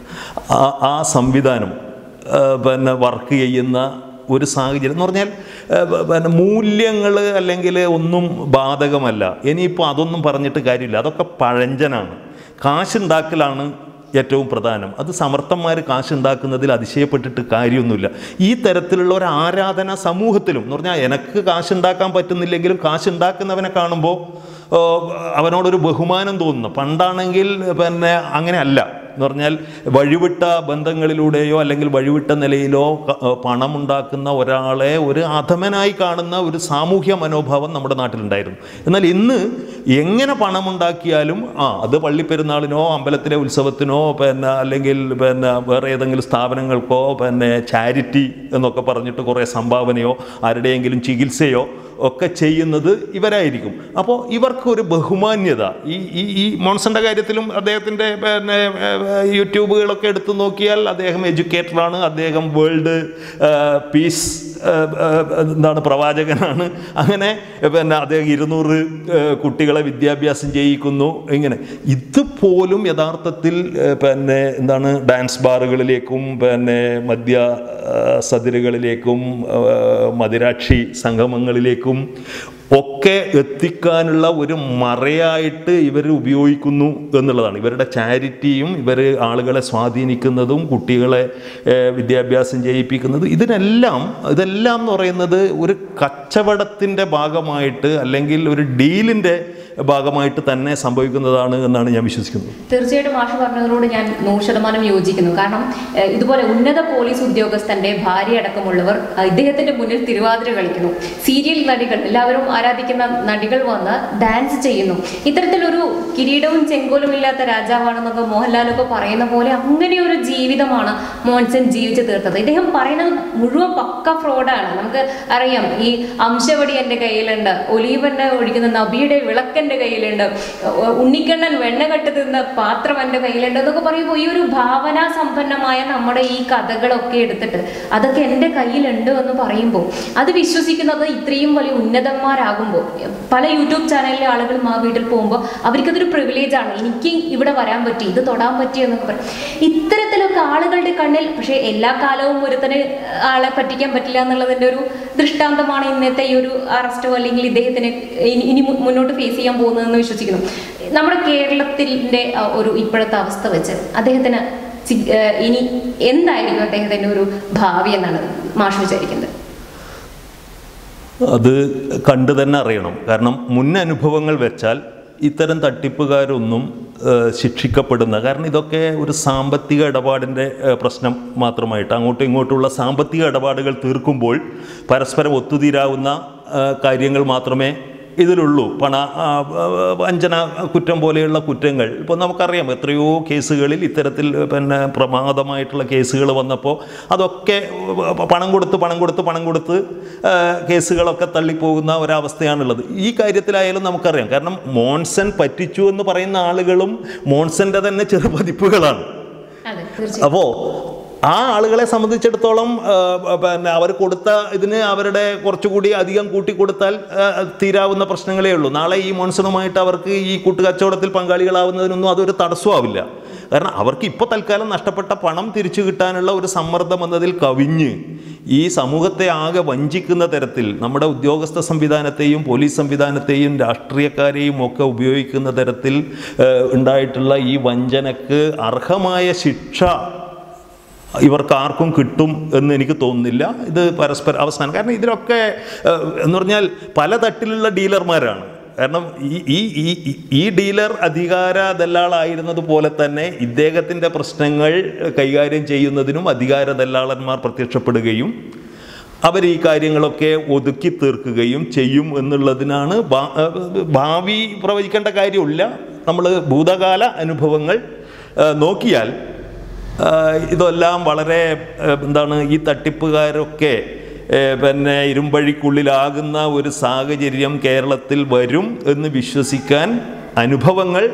ആ സംവിധാനം വർക്ക് ചെയ്യുന്ന ഒരു സാഹചര്യം എന്ന് പറഞ്ഞാൽ മൂല്യങ്ങൾ അല്ലെങ്കിൽ ഒന്നും ബാധകമല്ല. ഇനിയിപ്പോൾ അതൊന്നും പറഞ്ഞിട്ട് കാര്യമില്ല, അതൊക്കെ പഴഞ്ചനാണ്. കാശുണ്ടാക്കലാണ് ഏറ്റവും പ്രധാനം. അത് സമർത്ഥന്മാർ കാശുണ്ടാക്കുന്നതിൽ അതിശയപ്പെട്ടിട്ട് കാര്യമൊന്നുമില്ല. ഈ തരത്തിലുള്ള ഒരു ആരാധന സമൂഹത്തിലും എന്ന് പറഞ്ഞാൽ എനിക്ക് കാശുണ്ടാക്കാൻ പറ്റുന്നില്ലെങ്കിലും കാശുണ്ടാക്കുന്നവനെ കാണുമ്പോൾ അവനോടൊരു ബഹുമാനം തോന്നുന്നു. പണ്ടാണെങ്കിൽ അങ്ങനെ അല്ല എന്ന് പറഞ്ഞാൽ വഴിവിട്ട ബന്ധങ്ങളിലൂടെയോ അല്ലെങ്കിൽ വഴിവിട്ട നിലയിലോ പണമുണ്ടാക്കുന്ന ഒരാളെ ഒരു അധമനായി കാണുന്ന ഒരു സാമൂഹ്യ മനോഭാവം നമ്മുടെ നാട്ടിലുണ്ടായിരുന്നു. എന്നാൽ ഇന്ന് എങ്ങനെ പണമുണ്ടാക്കിയാലും അത് പള്ളിപ്പെരുന്നാളിനോ അമ്പലത്തിലെ ഉത്സവത്തിനോ അല്ലെങ്കിൽ വേറെ ഏതെങ്കിലും സ്ഥാപനങ്ങൾക്കോ ചാരിറ്റി എന്നൊക്കെ പറഞ്ഞിട്ട് കുറേ സംഭാവനയോ ആരുടെയെങ്കിലും ചികിത്സയോ ഒക്കെ ചെയ്യുന്നത് ഇവരായിരിക്കും. അപ്പോൾ ഇവർക്കൊരു ബഹുമാന്യത ഈ മോൺസന്റെ കാര്യത്തിലും അദ്ദേഹത്തിൻ്റെ യൂട്യൂബുകളൊക്കെ എടുത്തു നോക്കിയാൽ അദ്ദേഹം എഡ്യൂക്കേറ്ററാണ്, അദ്ദേഹം വേൾഡ് പീസ് പ്രവാചകനാണ്. അങ്ങനെ അദ്ദേഹം 200 കുട്ടികളെ വിദ്യാഭ്യാസം ചെയ്യിക്കുന്നു. ഇങ്ങനെ ഇതുപോലും യഥാർത്ഥത്തിൽ ഡാൻസ് ബാറുകളിലേക്കും മദ്യ സദിരകളിലേക്കും മദിരാക്ഷി സംഗമങ്ങളിലേക്കും ഒക്കെ എത്തിക്കാനുള്ള ഒരു മറയായിട്ട് ഇവർ ഉപയോഗിക്കുന്നു എന്നുള്ളതാണ്. ഇവരുടെ ചാരിറ്റിയും ഇവർ ആളുകളെ സ്വാധീനിക്കുന്നതും കുട്ടികളെ വിദ്യാഭ്യാസം ചെയ്യിപ്പിക്കുന്നത് ഇതെല്ലാം എന്ന് പറയുന്നത് ഒരു കച്ചവടത്തിൻ്റെ ഭാഗമായിട്ട് അല്ലെങ്കിൽ ഒരു ഡീലിൻ്റെ ഭാഗമായിട്ട് തന്നെ സംഭവിക്കുന്നതാണ് എന്നാണ് ഞാൻ വിശ്വസിക്കുന്നത്. തീർച്ചയായിട്ടും മാഷ് പറഞ്ഞതിനോട് ഞാൻ 100% യോജിക്കുന്നു. കാരണം ഇതുപോലെ ഉന്നത പോലീസ് ഉദ്യോഗസ്ഥന്റെ ഭാര്യ അടക്കമുള്ളവർ ഇദ്ദേഹത്തിന്റെ മുന്നിൽ തിരുവാതിര കളിക്കുന്നു. സീരിയൽ നടികൾ, എല്ലാവരും ആരാധിക്കുന്ന നടികൾ വന്ന് ഡാൻസ് ചെയ്യുന്നു. ഇത്തരത്തിലൊരു കിരീടവും ചെങ്കോലും ഇല്ലാത്ത രാജാവാണെന്നൊക്കെ മോഹൻലാലൊക്കെ പറയുന്ന പോലെ അങ്ങനെ ഒരു ജീവിതമാണ് മോൺസൺ ജീവിച്ചു തീർത്തത്. ഇദ്ദേഹം പറയുന്നത് മുഴുവൻ പക്ക ഫ്രോഡാണ്. നമുക്ക് അറിയാം, ഈ അംശവടി എൻ്റെ കയ്യിലുണ്ട്, ഒലീവെണ്ണ ഒഴിക്കുന്ന നബിയുടെ വിളക്ക് എൻ്റെ കയ്യിലുണ്ട്, ഉണ്ണിക്കണ്ണൻ വെണ്ണ കെട്ട് തിന്ന പാത്രം എൻ്റെ കയ്യിലുണ്ട് എന്നൊക്കെ പറയുമ്പോൾ ഈ ഒരു ഭാവനാ സമ്പന്നമായ നമ്മുടെ ഈ കഥകളൊക്കെ എടുത്തിട്ട് അതൊക്കെ എൻ്റെ കയ്യിലുണ്ട് എന്ന് പറയുമ്പോൾ അത് വിശ്വസിക്കുന്നത് ഇത്രയും വലിയ ഉന്നതന്മാരാകുമ്പോൾ പല യൂട്യൂബ് ചാനലിലെ ആളുകളും ആ വീട്ടിൽ പോകുമ്പോൾ അവർക്കതൊരു പ്രിവിലേജാണ്. എനിക്ക് ഇവിടെ വരാൻ പറ്റി, ഇത് തൊടാൻ പറ്റി എന്നൊക്കെ പറയും. ഇത്തരത്തിലൊക്കെ ആളുകളുടെ കണ്ണിൽ, പക്ഷേ എല്ലാ കാലവും ഒരുത്തന് ആളെ പറ്റിക്കാൻ പറ്റില്ല എന്നുള്ളതിൻ്റെ ഒരു ദൃഷ്ടാന്തമാണ് ഇന്നത്തെ ഈ ഒരു അറസ്റ്റോ അല്ലെങ്കിൽ ഇദ്ദേഹത്തിന് ഇനി മുന്നോട്ട് ഫേസ് ചെയ്യാൻ പോകുന്നതെന്ന് വിശ്വസിക്കുന്നു. നമ്മുടെ കേരളത്തിൻ്റെ ഒരു ഇപ്പോഴത്തെ അവസ്ഥ വെച്ച് അദ്ദേഹത്തിന് ഇനി എന്തായിരിക്കും അദ്ദേഹത്തിൻ്റെ ഒരു ഭാവി എന്നാണ് മാഷ് വിചാരിക്കുന്നത്? അത് കണ്ടു തന്നെ അറിയണം. കാരണം മുൻ അനുഭവങ്ങൾ വെച്ചാൽ ഇത്തരം തട്ടിപ്പുകാരൊന്നും ശിക്ഷിക്കപ്പെടുന്ന, കാരണം ഇതൊക്കെ ഒരു സാമ്പത്തിക ഇടപാടിൻ്റെ പ്രശ്നം മാത്രമായിട്ട് അങ്ങോട്ടും ഇങ്ങോട്ടുള്ള സാമ്പത്തിക ഇടപാടുകൾ തീർക്കുമ്പോൾ പരസ്പരം ഒത്തുതീരാവുന്ന കാര്യങ്ങൾ മാത്രമേ ഇതിലുള്ളൂ. വഞ്ചന കുറ്റം പോലെയുള്ള കുറ്റങ്ങൾ ഇപ്പോൾ നമുക്കറിയാം, എത്രയോ കേസുകളിൽ ഇത്തരത്തിൽ പ്രമാദമായിട്ടുള്ള കേസുകൾ വന്നപ്പോൾ അതൊക്കെ പണം കൊടുത്ത് കേസുകളൊക്കെ തള്ളിപ്പോകുന്ന ഒരവസ്ഥയാണുള്ളത്. ഈ കാര്യത്തിലായാലും നമുക്കറിയാം. കാരണം മോൺസൺ പറ്റിച്ചു എന്ന് പറയുന്ന ആളുകളും മോൺസന്റെ തന്നെ ചെറുപതിപ്പുകളാണ്. അപ്പോൾ ആ ആളുകളെ സംബന്ധിച്ചിടത്തോളം അവർ കൊടുത്ത ഇതിന് അവരുടെ കുറച്ചുകൂടി അധികം കൂട്ടിക്കൊടുത്താൽ തീരാവുന്ന പ്രശ്നങ്ങളേ ഉള്ളൂ. നാളെ ഈ മോൺസണുമായിട്ട് അവർക്ക് ഈ കൂട്ടുകച്ചവടത്തിൽ പങ്കാളികളാവുന്നതിനൊന്നും അതൊരു തടസ്സമാവില്ല. കാരണം അവർക്ക് ഇപ്പോൾ തൽക്കാലം നഷ്ടപ്പെട്ട പണം തിരിച്ചു കിട്ടാനുള്ള ഒരു സമ്മർദ്ദം എന്നതിൽ കവിഞ്ഞ് ഈ സമൂഹത്തെ ആകെ വഞ്ചിക്കുന്ന തരത്തിൽ നമ്മുടെ ഉദ്യോഗസ്ഥ സംവിധാനത്തെയും പോലീസ് സംവിധാനത്തെയും രാഷ്ട്രീയക്കാരെയും ഒക്കെ ഉപയോഗിക്കുന്ന തരത്തിൽ ഉണ്ടായിട്ടുള്ള ഈ വഞ്ചനക്ക് അർഹമായ ശിക്ഷ ഇവർക്ക് ആർക്കും കിട്ടും എന്ന് എനിക്ക് തോന്നുന്നില്ല. ഇത് പരസ്പര അവസാനം, കാരണം ഇതിലൊക്കെ എന്ന് പറഞ്ഞാൽ പല തട്ടിലുള്ള ഡീലർമാരാണ്. കാരണം ഈ ഡീലർ അധികാര ദല്ലാളായിരുന്നത് പോലെ തന്നെ ഇദ്ദേഹത്തിൻ്റെ പ്രശ്നങ്ങൾ കൈകാര്യം ചെയ്യുന്നതിനും അധികാര ദല്ലാളന്മാർ പ്രത്യക്ഷപ്പെടുകയും അവർ ഈ കാര്യങ്ങളൊക്കെ ഒതുക്കി തീർക്കുകയും ചെയ്യും എന്നുള്ളതിനാണ്. ഭാവി പ്രവചിക്കേണ്ട കാര്യമില്ല. നമ്മൾ ഭൂതകാല അനുഭവങ്ങൾ നോക്കിയാൽ ഇതെല്ലാം വളരെ ഈ തട്ടിപ്പുകാരൊക്കെ പിന്നെ ഇരുമ്പഴിക്കുള്ളിലാകുന്ന ഒരു സാഹചര്യം കേരളത്തിൽ വരും എന്ന് വിശ്വസിക്കാൻ അനുഭവങ്ങൾ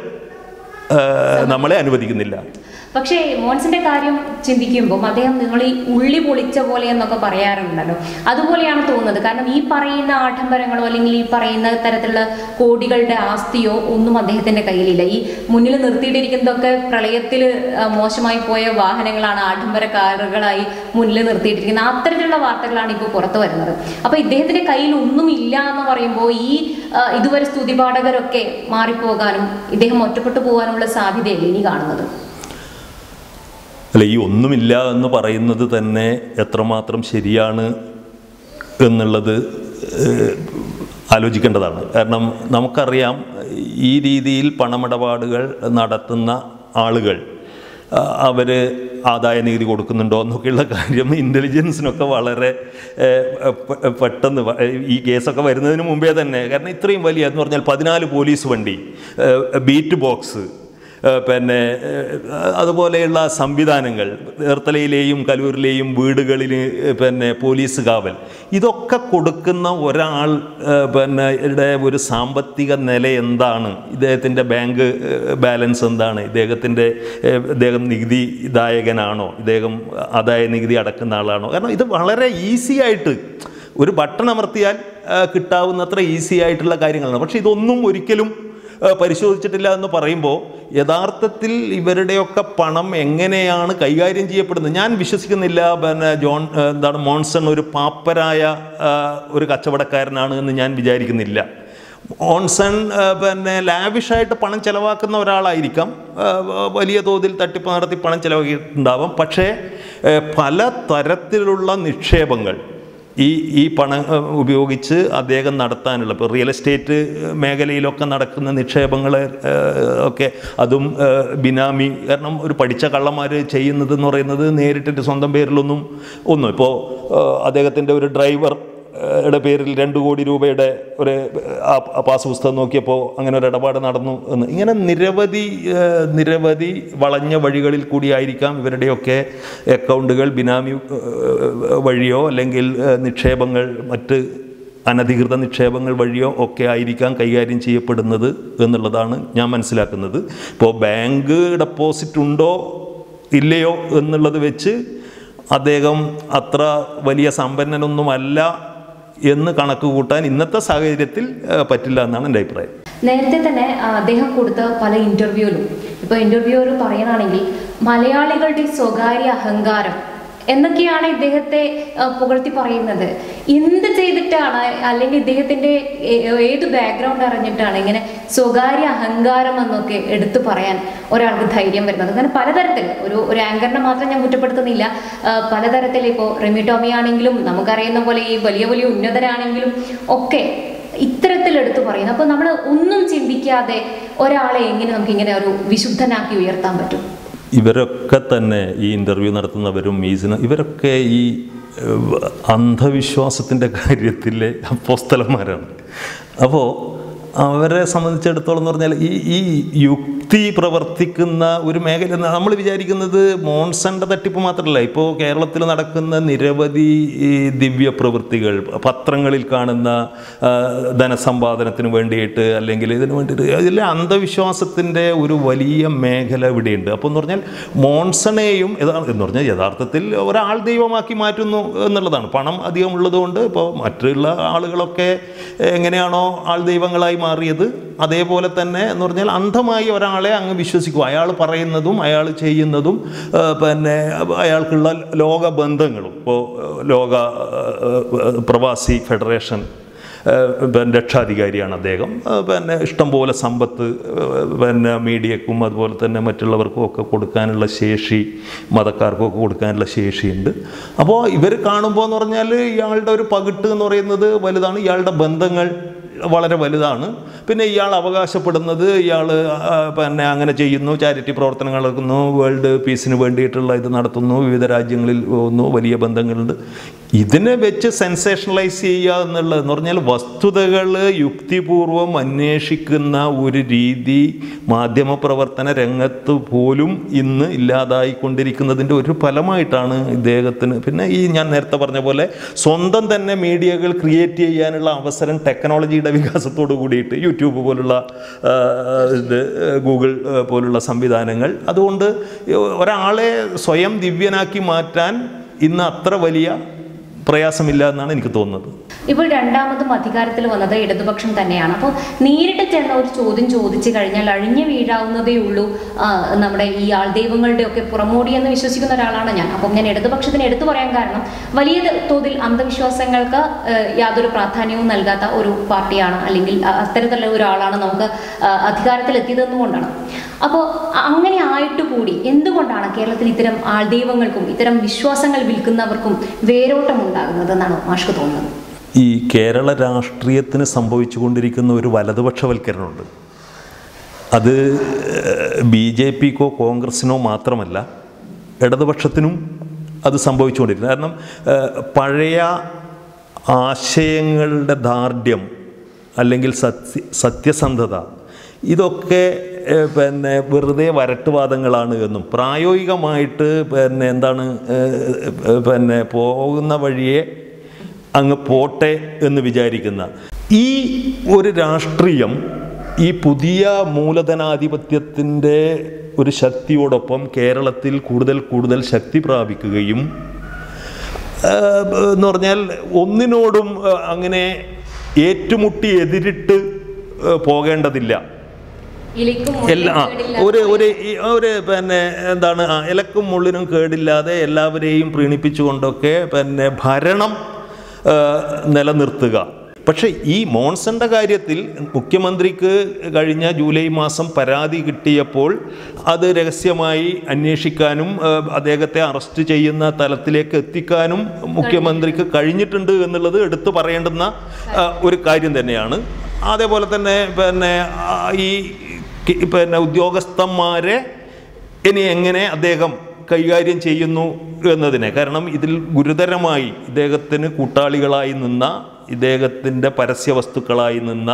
നമ്മളെ അനുവദിക്കുന്നില്ല. പക്ഷേ മോൻസിന്റെ കാര്യം ചിന്തിക്കുമ്പോൾ അദ്ദേഹം നിങ്ങൾ ഈ ഉള്ളി പൊളിച്ച പോലെ എന്നൊക്കെ പറയാറുണ്ടല്ലോ, അതുപോലെയാണ് തോന്നുന്നത്. കാരണം ഈ പറയുന്ന ആഡംബരങ്ങളോ അല്ലെങ്കിൽ ഈ പറയുന്ന തരത്തിലുള്ള കോടികളുടെ ആസ്തിയോ ഒന്നും അദ്ദേഹത്തിന്റെ കയ്യിലില്ല. ഈ മുന്നിൽ നിർത്തിയിട്ടിരിക്കുന്നതൊക്കെ പ്രളയത്തിൽ മോശമായി പോയ വാഹനങ്ങളാണ്, ആഡംബര കാറുകളായി മുന്നിൽ നിർത്തിയിട്ടിരിക്കുന്നത്. അത്തരത്തിലുള്ള വാർത്തകളാണ് ഇപ്പോൾ പുറത്തു വരുന്നത്. അപ്പോൾ ഇദ്ദേഹത്തിന്റെ കയ്യിൽ ഒന്നും ഇല്ല എന്ന് പറയുമ്പോൾ ഈ ഇതുവരെ സ്തുതിപാഠകരൊക്കെ മാറിപ്പോകാനും ഇദ്ദേഹം ഒറ്റപ്പെട്ടു പോകാനുള്ള സാധ്യതയല്ലേ ഇനി കാണുന്നത്? അല്ല, ഈ ഒന്നുമില്ല എന്ന് പറയുന്നത് തന്നെ എത്രമാത്രം ശരിയാണ് എന്നുള്ളത് ആലോചിക്കേണ്ടതാണ്. കാരണം നമുക്കറിയാം ഈ രീതിയിൽ പണമിടപാടുകൾ നടത്തുന്ന ആളുകൾ അവർ ആദായ നികുതി കൊടുക്കുന്നുണ്ടോ എന്നൊക്കെയുള്ള കാര്യം ഇൻ്റലിജൻസിനൊക്കെ വളരെ പെട്ടെന്ന് ഈ കേസൊക്കെ വരുന്നതിന് മുമ്പേ തന്നെ, കാരണം ഇത്രയും വലിയ എന്ന് പറഞ്ഞാൽ 14 പോലീസ് വണ്ടി, ബീറ്റ് ബോക്സ്, പിന്നെ അതുപോലെയുള്ള സംവിധാനങ്ങൾ, ചേർത്തലയിലെയും കലൂരിലെയും വീടുകളിൽ പിന്നെ പോലീസ് കാവൽ, ഇതൊക്കെ കൊടുക്കുന്ന ഒരാൾ പിന്നെ ഒരു സാമ്പത്തിക നില എന്താണ്, ഇദ്ദേഹത്തിൻ്റെ ബാങ്ക് ബാലൻസ് എന്താണ്, ഇദ്ദേഹം നികുതിദായകനാണോ, ഇദ്ദേഹം ആദായ നികുതി അടക്കുന്ന ആളാണോ? കാരണം ഇത് വളരെ ഈസി ആയിട്ട് ഒരു ബട്ടൺ അമർത്തിയാൽ കിട്ടാവുന്നത്ര ഈസി ആയിട്ടുള്ള കാര്യങ്ങളാണ്. പക്ഷേ ഇതൊന്നും ഒരിക്കലും പരിശോധിച്ചിട്ടില്ല എന്ന് പറയുമ്പോൾ യഥാർത്ഥത്തിൽ ഇവരുടെയൊക്കെ പണം എങ്ങനെയാണ് കൈകാര്യം ചെയ്യപ്പെടുന്നത് ഞാൻ വിശ്വസിക്കുന്നില്ല. പിന്നെ മോൺസൺ ഒരു പാപ്പരായ ഒരു കച്ചവടക്കാരനാണ് എന്ന് ഞാൻ വിചാരിക്കുന്നില്ല. മോൺസൺ പിന്നെ ലാവിഷായിട്ട് പണം ചിലവാക്കുന്ന ഒരാളായിരിക്കാം, വലിയ തോതിൽ തട്ടിപ്പ് നടത്തി പണം ചിലവാക്കിയിട്ടുണ്ടാവാം. പക്ഷേ പല തരത്തിലുള്ള നിക്ഷേപങ്ങൾ ഈ പണം ഉപയോഗിച്ച് അദ്ദേഹം നടത്താനുള്ള, ഇപ്പോൾ റിയൽ എസ്റ്റേറ്റ് മേഖലയിലൊക്കെ നടക്കുന്ന നിക്ഷേപങ്ങൾ ഒക്കെ, അതും ബിനാമി. കാരണം ഒരു പഠിച്ച കള്ളന്മാർ ചെയ്യുന്നതെന്ന് പറയുന്നത് നേരിട്ടിട്ട് സ്വന്തം പേരിലൊന്നും ഇപ്പോൾ അദ്ദേഹത്തിൻ്റെ ഒരു ഡ്രൈവറുടെ പേരിൽ 2 കോടി രൂപയുടെ ഒരു പാസ് പുസ്തകം നോക്കിയപ്പോൾ അങ്ങനെ ഒരു ഇടപാട് നടന്നു എന്ന്. ഇങ്ങനെ നിരവധി വളഞ്ഞ വഴികളിൽ കൂടിയായിരിക്കാം ഇവരുടെയൊക്കെ അക്കൗണ്ടുകൾ ബിനാമി വഴിയോ അല്ലെങ്കിൽ നിക്ഷേപങ്ങൾ, മറ്റ് അനധികൃത നിക്ഷേപങ്ങൾ വഴിയോ ഒക്കെ ആയിരിക്കാം കൈകാര്യം ചെയ്യപ്പെടുന്നത് എന്നുള്ളതാണ് ഞാൻ മനസ്സിലാക്കുന്നത്. ഇപ്പോൾ ബാങ്ക് ഡെപ്പോസിറ്റ് ഉണ്ടോ ഇല്ലയോ എന്നുള്ളത് വെച്ച് അദ്ദേഹം അത്ര വലിയ സമ്പന്നനൊന്നുമല്ല എന്ന് കണക്ക് കൂട്ടാൻ ഇന്നത്തെ സാഹചര്യത്തിൽ പറ്റില്ല എന്നാണ് എൻ്റെ അഭിപ്രായം. നേരത്തെ തന്നെ അദ്ദേഹം കൊടുത്ത പല ഇൻ്റർവ്യൂവിലും, ഇപ്പോൾ ഇൻ്റർവ്യൂവർ പറയുകയാണെങ്കിൽ മലയാളികളുടെ സ്വകാര്യ അഹങ്കാരം എന്നൊക്കെയാണ് ഇദ്ദേഹത്തെ പുകഴ്ത്തി പറയുന്നത്. എന്ത് ചെയ്തിട്ടാണ്, അല്ലെങ്കിൽ ഇദ്ദേഹത്തിൻ്റെ ഏത് ബാക്ക്ഗ്രൗണ്ട് അറിഞ്ഞിട്ടാണ് ഇങ്ങനെ സ്വകാര്യ അഹങ്കാരം എന്നൊക്കെ എടുത്തു പറയാൻ ഒരാൾക്ക് ധൈര്യം വരുന്നത്? അങ്ങനെ പലതരത്തിൽ ഒരു ആങ്കറിനെ മാത്രം ഞാൻ കുറ്റപ്പെടുത്തുന്നില്ല, പലതരത്തിൽ ഇപ്പോൾ റെമി ടോമി ആണെങ്കിലും നമുക്കറിയുന്ന പോലെ ഈ വലിയ ഉന്നതരാണെങ്കിലും ഒക്കെ ഇത്തരത്തിൽ എടുത്തു പറയുന്നു. അപ്പോൾ നമ്മൾ ഒന്നും ചിന്തിക്കാതെ ഒരാളെ എങ്ങനെ നമുക്കിങ്ങനെ ഒരു വിശുദ്ധനാക്കി ഉയർത്താൻ പറ്റും? ഇവരൊക്കെ തന്നെ ഈ ഇൻ്റർവ്യൂ നടത്തുന്നവരും ഇവരൊക്കെ ഈ അന്ധവിശ്വാസത്തിൻ്റെ കാര്യത്തിലെ അപ്പോസ്തലന്മാരാണ്. അപ്പോൾ അവരെ സംബന്ധിച്ചിടത്തോളം എന്ന് പറഞ്ഞാൽ ഈ യുക്തി പ്രവർത്തിക്കുന്ന ഒരു മേഖല നമ്മൾ വിചാരിക്കുന്നത് മോൺസന്റെ തട്ടിപ്പ് മാത്രമല്ല. ഇപ്പോൾ കേരളത്തിൽ നടക്കുന്ന നിരവധി ദിവ്യ പ്രവൃത്തികൾ, പത്രങ്ങളിൽ കാണുന്ന ധനസമ്പാദനത്തിന് വേണ്ടിയിട്ട് അല്ലെങ്കിൽ ഇതിന് വേണ്ടിയിട്ട്, ഇതിൽ അന്ധവിശ്വാസത്തിൻ്റെ ഒരു വലിയ മേഖല ഇവിടെയുണ്ട്. അപ്പോൾ എന്ന് പറഞ്ഞാൽ മോൺസണെയും എന്ന് പറഞ്ഞാൽ യഥാർത്ഥത്തിൽ ഒരാൾ ദൈവമാക്കി മാറ്റുന്നു എന്നുള്ളതാണ്. പണം അധികം ഉള്ളതുകൊണ്ട് ഇപ്പോൾ മറ്റുള്ള ആളുകളൊക്കെ എങ്ങനെയാണോ ആൾ ദൈവങ്ങളായി മാറിയത്, അതേപോലെ തന്നെ എന്ന് പറഞ്ഞാൽ അന്ധമായി ഒരാളെ അങ്ങ് വിശ്വസിക്കും. അയാൾ പറയുന്നതും അയാൾ ചെയ്യുന്നതും പിന്നെ അയാൾക്കുള്ള ലോകബന്ധങ്ങളും. ഇപ്പോൾ ലോക പ്രവാസി ഫെഡറേഷൻ രക്ഷാധികാരിയാണ് അദ്ദേഹം. പിന്നെ ഇഷ്ടംപോലെ സമ്പത്ത് പിന്നെ മീഡിയക്കും അതുപോലെ തന്നെ മറ്റുള്ളവർക്കും ഒക്കെ കൊടുക്കാനുള്ള ശേഷി, മതക്കാർക്കും ഒക്കെ കൊടുക്കാനുള്ള ശേഷിയുണ്ട്. അപ്പോൾ ഇവർ കാണുമ്പോൾ എന്ന് പറഞ്ഞാൽ ഇയാളുടെ ഒരു പകിട്ട് എന്ന് പറയുന്നത് വലുതാണ്, ഇയാളുടെ ബന്ധങ്ങൾ വളരെ വലുതാണ്. പിന്നെ ഇയാൾ അവകാശപ്പെടുന്നത് ഇയാൾ പിന്നെ അങ്ങനെ ചെയ്യുന്നു, ചാരിറ്റി പ്രവർത്തനങ്ങൾ നടക്കുന്നു, വേൾഡ് പീസിന് വേണ്ടിയിട്ടുള്ള ഇത് നടത്തുന്നു, വിവിധ രാജ്യങ്ങളിൽ പോകുന്നു, വലിയ ബന്ധങ്ങളുണ്ട്. ഇതിനെ വെച്ച് സെൻസേഷണലൈസ് ചെയ്യുക എന്നുള്ളതെന്ന് പറഞ്ഞാൽ വസ്തുതകൾ യുക്തിപൂർവം അന്വേഷിക്കുന്ന ഒരു രീതി മാധ്യമപ്രവർത്തന രംഗത്ത് പോലും ഇന്ന് ഇല്ലാതായിക്കൊണ്ടിരിക്കുന്നതിൻ്റെ ഒരു ഫലമായിട്ടാണ് ഇദ്ദേഹത്തിന്. പിന്നെ ഈ ഞാൻ നേരത്തെ പറഞ്ഞ പോലെ സ്വന്തം തന്നെ മീഡിയകൾ ക്രിയേറ്റ് ചെയ്യാനുള്ള അവസരം ടെക്നോളജിയുടെ വികാസത്തോട് കൂടിയിട്ട് യൂട്യൂബ് പോലുള്ള ഇത്, ഗൂഗിൾ പോലുള്ള സംവിധാനങ്ങൾ, അതുകൊണ്ട് ഒരാളെ സ്വയം ദിവ്യനാക്കി മാറ്റാൻ ഇന്ന് അത്ര വലിയ പ്രയാസമില്ല എന്നാണ് എനിക്ക് തോന്നുന്നത്. ഇപ്പോൾ രണ്ടാമതും അധികാരത്തിൽ വന്നത് ഇടതുപക്ഷം തന്നെയാണ്. അപ്പോൾ നേരിട്ട് ചെന്ന ഒരു ചോദ്യം ചോദിച്ചു കഴിഞ്ഞാൽ അഴിഞ്ഞു വീഴാവുന്നതേ ഉള്ളൂ നമ്മുടെ ഈ ആൾദൈവങ്ങളുടെ ഒക്കെ പുറമോടി എന്ന് വിശ്വസിക്കുന്ന ഒരാളാണ് ഞാൻ. അപ്പം ഞാൻ ഇടതുപക്ഷത്തിന് എടുത്തു പറയാൻ കാരണം വലിയ തോതിൽ അന്ധവിശ്വാസങ്ങൾക്ക് യാതൊരു പ്രാധാന്യവും നൽകാത്ത ഒരു പാർട്ടിയാണ്, അല്ലെങ്കിൽ അത്തരത്തിലുള്ള ഒരാളാണ് നമുക്ക് അധികാരത്തിലെത്തിയതെന്നുകൊണ്ടാണ്. അപ്പോൾ അങ്ങനെ ആയിട്ട് കൂടി എന്തുകൊണ്ടാണ് കേരളത്തിൽ ഇത്തരം ആൾദൈവങ്ങൾക്കും ഇത്തരം വിശ്വാസങ്ങൾ വിൽക്കുന്നവർക്കും വേരോട്ടം ഉണ്ടാകുന്നതെന്നാണ് മാഷ്ക്ക് തോന്നുന്നത്? ഈ കേരള രാഷ്ട്രീയത്തിന് സംഭവിച്ചുകൊണ്ടിരിക്കുന്ന ഒരു വലതുപക്ഷവൽക്കരണമുണ്ട്. അത് BJPക്കോ കോൺഗ്രസിനോ മാത്രമല്ല, ഇടതുപക്ഷത്തിനും അത് സംഭവിച്ചുകൊണ്ടിരിക്കുന്നത്. കാരണം പഴയ ആശയങ്ങളുടെ ദാർഢ്യം അല്ലെങ്കിൽ സത്യസന്ധത ഇതൊക്കെ പിന്നെ വെറുതെ വരട്ടുവാദങ്ങളാണ് എന്നും പ്രായോഗികമായിട്ട് പിന്നെ എന്താണ് പിന്നെ പോകുന്ന വഴിയെ അങ്ങ് പോട്ടെ എന്ന് വിചാരിക്കുന്ന ഈ ഒരു രാഷ്ട്രീയം ഈ പുതിയ മൂലധനാധിപത്യത്തിൻ്റെ ഒരു ശക്തിയോടൊപ്പം കേരളത്തിൽ കൂടുതൽ ശക്തി പ്രാപിക്കുകയും എന്ന് പറഞ്ഞാൽ ഒന്നിനോടും അങ്ങനെ ഏറ്റുമുട്ടി എതിരിട്ട് പോകേണ്ടതില്ല. ഒരു പിന്നെ എന്താണ് ഇലക്കും മുള്ളിനും കേടില്ലാതെ എല്ലാവരെയും പ്രീണിപ്പിച്ചുകൊണ്ടൊക്കെ പിന്നെ ഭരണം നിലനിർത്തുക. പക്ഷേ ഈ മോൺസന്റെ കാര്യത്തിൽ മുഖ്യമന്ത്രിക്ക് കഴിഞ്ഞ ജൂലൈ മാസം പരാതി കിട്ടിയപ്പോൾ അത് രഹസ്യമായി അന്വേഷിക്കാനും അദ്ദേഹത്തെ അറസ്റ്റ് ചെയ്യുന്ന തലത്തിലേക്ക് എത്തിക്കാനും മുഖ്യമന്ത്രിക്ക് കഴിഞ്ഞിട്ടുണ്ട് എന്നുള്ളത് എടുത്തു പറയേണ്ടുന്ന ഒരു കാര്യം തന്നെയാണ്. അതേപോലെ തന്നെ പിന്നെ ഈ പിന്നെ ഉദ്യോഗസ്ഥന്മാരെ ഇനി എങ്ങനെ അദ്ദേഹം കൈകാര്യം ചെയ്യുന്നു എന്നതിനെ, കാരണം ഇതിൽ ഗുരുതരമായി ഇദ്ദേഹത്തിന് കൂട്ടാളികളായി നിന്ന, ഇദ്ദേഹത്തിൻ്റെ പരസ്യവസ്തുക്കളായി നിന്ന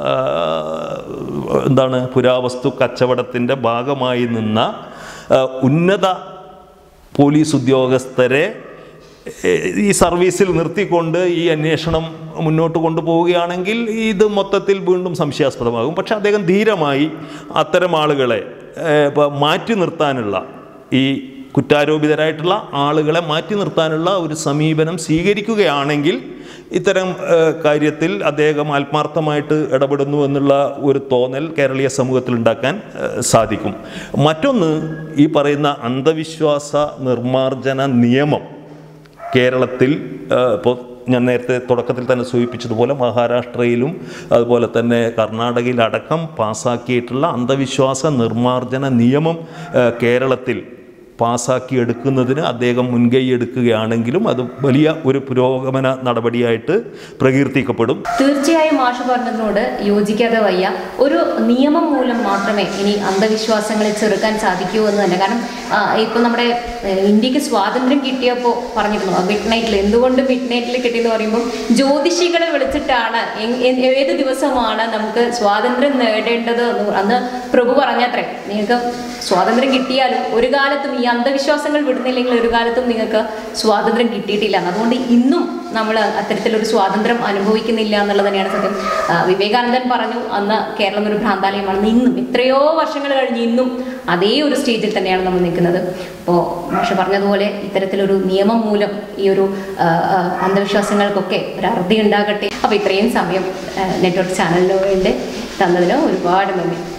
എന്താണ് പുരാവസ്തു കച്ചവടത്തിൻ്റെ ഭാഗമായി നിന്ന ഉന്നത പോലീസ് ഉദ്യോഗസ്ഥരെ ഈ സർവീസിൽ നിർത്തിക്കൊണ്ട് ഈ അന്വേഷണം മുന്നോട്ട് കൊണ്ടുപോവുകയാണെങ്കിൽ ഇത് മൊത്തത്തിൽ വീണ്ടും സംശയാസ്പദമാകും. പക്ഷെ അദ്ദേഹം ധീരമായി അത്തരം ആളുകളെ മാറ്റി നിർത്താനുള്ള, ഈ കുറ്റാരോപിതരായിട്ടുള്ള ആളുകളെ മാറ്റി നിർത്താനുള്ള ഒരു സമീപനം സ്വീകരിക്കുകയാണെങ്കിൽ ഇത്തരം കാര്യത്തിൽ അദ്ദേഹം ആത്മാർത്ഥമായിട്ട് ഇടപെടുന്നു എന്നുള്ള ഒരു തോന്നൽ കേരളീയ സമൂഹത്തിൽ ഉണ്ടാക്കാൻ സാധിക്കും. മറ്റൊന്ന്, ഈ പറയുന്ന അന്ധവിശ്വാസ നിർമ്മാർജ്ജന നിയമം കേരളത്തിൽ ഇപ്പോൾ ഞാൻ നേരത്തെ തുടക്കത്തിൽ തന്നെ സൂചിപ്പിച്ചതുപോലെ മഹാരാഷ്ട്രയിലും അതുപോലെ തന്നെ കർണാടകയിലടക്കം പാസ്സാക്കിയിട്ടുള്ള അന്ധവിശ്വാസ നിർമ്മാർജ്ജന നിയമം കേരളത്തിൽ പാസ്സാക്കിയെടുക്കുന്നതിന് അദ്ദേഹം മുൻകൈ എടുക്കുകയാണെങ്കിലും അത് വലിയ ഒരു പുരോഗമന നടപടിയായിട്ട് പ്രകീർത്തിക്കപ്പെടും. തീർച്ചയായും മാഷ് പറഞ്ഞതിനോട് യോജിക്കാതെ വയ്യ. ഒരു നിയമം മൂലം മാത്രമേ ഇനി അന്ധവിശ്വാസങ്ങളെ ചെറുക്കാൻ സാധിക്കൂ എന്ന് തന്നെ. കാരണം ഇപ്പം നമ്മുടെ ഇന്ത്യക്ക് സ്വാതന്ത്ര്യം കിട്ടിയപ്പോൾ പറഞ്ഞിരുന്നു മിഡ് നൈറ്റിൽ, എന്തുകൊണ്ട് മിഡ് നൈറ്റിൽ കിട്ടിയെന്ന് പറയുമ്പോൾ ജ്യോതിഷികളെ വിളിച്ചിട്ടാണ് ഏത് ദിവസമാണ് നമുക്ക് സ്വാതന്ത്ര്യം നേടേണ്ടത് എന്ന് അന്ന് പ്രഭു പറഞ്ഞത്രേ. നിങ്ങൾക്ക് സ്വാതന്ത്ര്യം കിട്ടിയാലും ഒരു കാലത്തും ഈ അന്ധവിശ്വാസങ്ങൾ വിടുന്നില്ലെങ്കിൽ ഒരു കാലത്തും നിങ്ങൾക്ക് സ്വാതന്ത്ര്യം കിട്ടിയിട്ടില്ല. അതുകൊണ്ട് ഇന്നും നമ്മൾ അത്തരത്തിലൊരു സ്വാതന്ത്ര്യം അനുഭവിക്കുന്നില്ല എന്നുള്ളത് തന്നെയാണ് സത്യം. വിവേകാനന്ദൻ പറഞ്ഞു അന്ന് കേരളം ഒരു ഭ്രാന്താലയമാണെന്ന്. ഇന്നും എത്രയോ വർഷങ്ങൾ കഴിഞ്ഞ് ഇന്നും അതേ ഒരു സ്റ്റേജിൽ തന്നെയാണ് നമ്മൾ നിൽക്കുന്നത്. അപ്പോൾ മാഷ് പറഞ്ഞതുപോലെ ഇത്തരത്തിലൊരു നിയമം മൂലം ഈ ഒരു അന്ധവിശ്വാസങ്ങൾക്കൊക്കെ ഒരു അറുതി ഉണ്ടാകട്ടെ. അപ്പോൾ ഇത്രയും സമയം നെറ്റ്വർക്ക് ചാനലിന് വേണ്ടി തന്നതിന് ഒരുപാട് നന്ദി.